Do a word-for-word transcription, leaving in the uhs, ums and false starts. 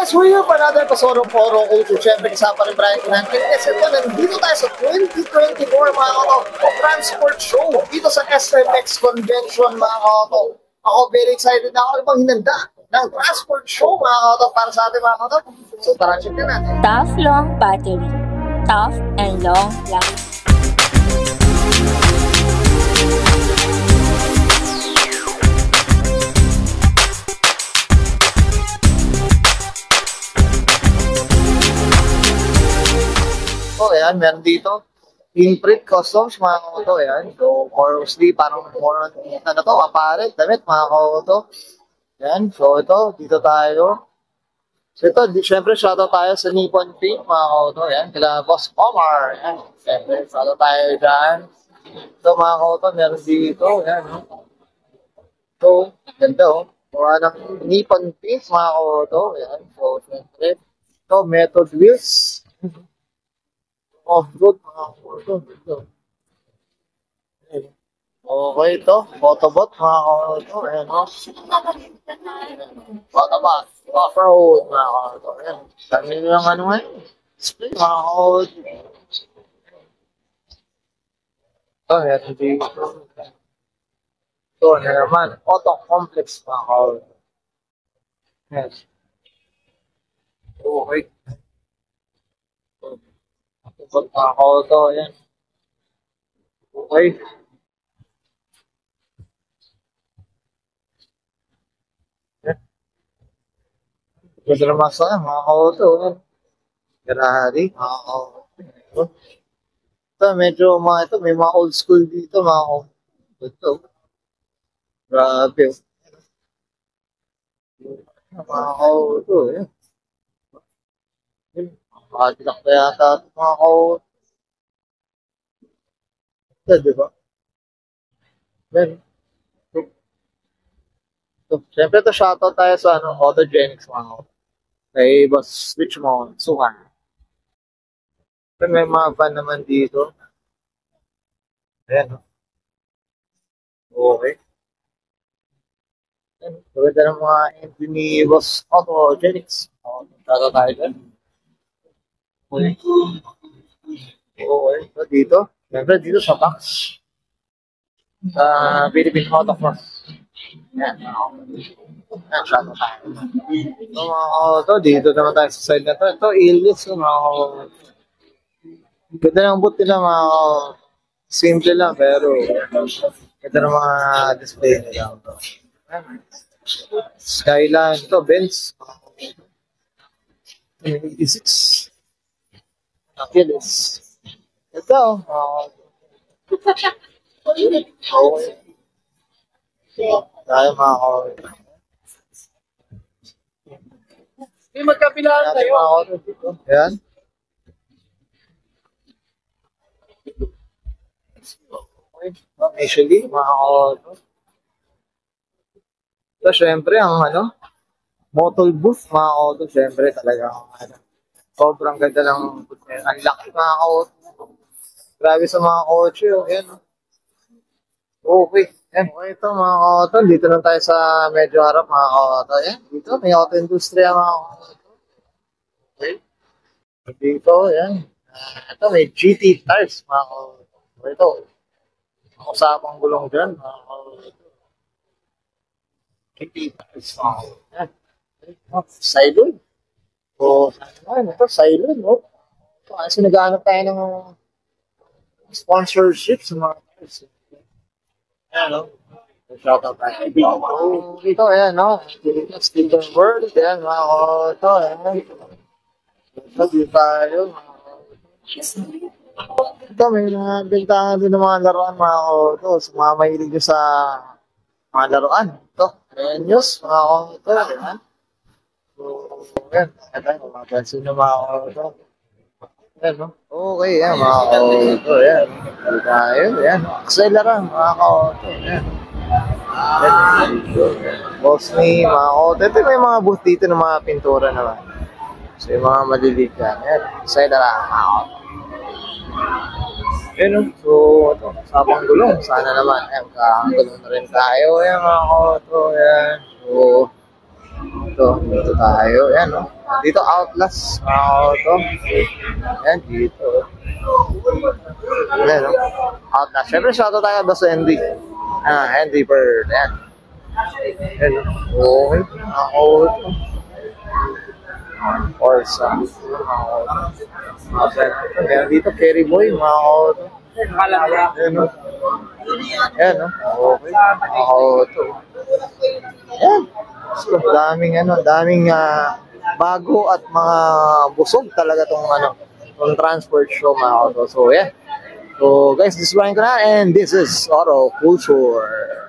guys, we're here for another episode of Oro Culture. Siyempre, kasama rin Brian Kunangkin. Kasi ito, nandito tayo sa twenty twenty-four, mga kato, transport show dito sa S M X Convention, mga kato. Ako, very excited na ako. Ano bang hinanda ng transport show, mga kato, para sa ating mga kato? So, tara, check na natin. Tough long battery. Tough and long life. So, ayan, meron dito imprint customs, mga kauto, ayan. So, mostly, parang more, ano to, apparent, damit, mga kauto. Ayan, so ito, dito tayo. So ito, di, syempre, shoutout tayo sa Nippon Pink, mga kauto, ayan. Kila Boss Omar, ayan. Syempre, shoutout tayo dyan. So, mga kauto, meron dito, ayan. So, ganda, oh. Gawa ng Nippon Pink, mga kauto, ayan. So, syempre, ito, method wheels. Off-road, mga kauto. Okay, ito. Autobot, mga kauto. Ayan, o. Autobot. Off-road, mga kauto. Ayan. Dami nyo yung ano ngayon. Display, mga kauto. Ito, meron dito. Ito, na naman. Auto complex, mga kauto. Yes. Okay. Autobot, mga kauto. Ayan. Okay. Ganda naman sa mga kauto. Ferrari, mga kauto. Ito, medyo mga ito, may mga old school dito, mga kauto. Ito. Grabe. Mga kauto, yan. Makatilak na yata ito, mga kauto. Ito, di ba? Yan. So, siyempre ito, shoutout tayo sa ano, Autogenics, mga kauto. Kay Boss Richmond, Suhan. Pero may mga van naman dito. Ayan, no? Okay. Ayan, maganda ng mga entry ni Boss Autogenics. Tata tayo dyan. Okay. Okay. So, dito. Siyempre, dito sa box. Sa Philippine Autocross. Ayan. Ayan, shoutout tayo. So, mga kauto, dito naman tayo sa side na to. Ito, Ilis, mga kauto. Ganda ng boot nila, mga kauto. Simple lang, pero ganda ng mga display nila. Skyline, ito, Benz. eighty-six. Achilles. Ito, mga kauto. Okay. Tayo, mga kauto. May magkapilaan tayo. Ayan. Initially, mga kauto. So, syempre, ang ano, motor booth, mga kauto, syempre, talaga, ano, sobrang ganda ng booth nila. Ang laki, mga kauto. Grabe sa mga kotse, oh, yan. Okay. Yan. Okay, ito, mga kauto. Dito lang tayo sa medyo harap, mga kauto. Yan. Dito, may auto industry, mga kauto. Okay. Dito, yan. Uh, ito, may G T tires, mga kauto. Ito. Ang usapang gulong dyan, mga kauto. G T tires, mga kauto. Yan. Oh, Silon. O, ano, ito, Silon, no? Ito, kasi nag-aanap tayo ng sponsorship sa mga tires. Ayan, no? Shoutout tayo. Oh, ito, ayan, no? Steven World, ayan, mga kauto, ayan. Ito, dito tayo, mga kauto. Ito, may nabintahan din ng mga laruan, mga kauto. So, mga mahilig nyo sa mga laruan. Ito, ayan, news, mga kauto, ayan. So, ayan, ayan, mga pansin ng mga kauto. Ayan, no? Okay, ayan, mga kauto, ayan. Dito tayo, ayan. Acceleran, mga kauto, ayan. Boss ni mga kauto. Ito may mga booth dito ng mga pintura naman. So, yung mga maliliit yan. Ayan, acceleran, mga kauto. Ayan, no? So, ito, sabang gulong. Sana naman, ayan, kakagulong na rin tayo. Ayan, mga kauto, ayan. So, Dito, dito tayo. Yan, no? Dito, Outlast. Mga auto. Yan, dito. Yan, no? Outlast. Siyempre, shoutout tayo ba sa Andy? Ah, Andy Bird. Yan. Yan, no? Okay. Mga auto. Orsa. Mga auto. Mga friend. Yan, dito, Kerry Boy. Mga auto. Yan, no? Yan, no? Okay. Mga auto. Yan. So, daming ano, daming uh, bago at mga busog talaga tong ano, tong transport show mga auto. So, yeah. So, guys, this is Ryan Kanan and this is Auto Culture.